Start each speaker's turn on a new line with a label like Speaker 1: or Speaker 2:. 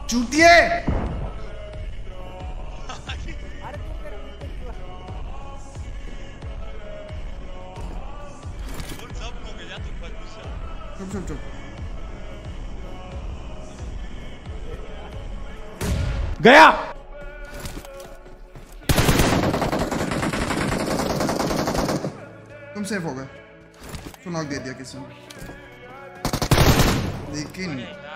Speaker 1: चूतिए। चुप चुप चुप।
Speaker 2: गया।
Speaker 1: तुम सेफ हो गए। सुनाक दे दिया किसी ने, लेकिन